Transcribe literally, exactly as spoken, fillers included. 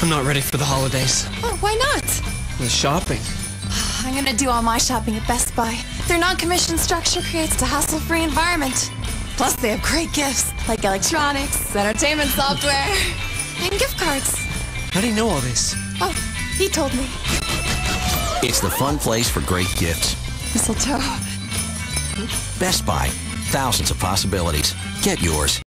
I'm not ready for the holidays. Oh, why not? The shopping. I'm gonna do all my shopping at Best Buy. Their non-commission structure creates a hassle-free environment. Plus, they have great gifts, like electronics, entertainment software, and gift cards. How do you know all this? Oh, he told me. It's the fun place for great gifts. Mistletoe. Best Buy. Thousands of possibilities. Get yours.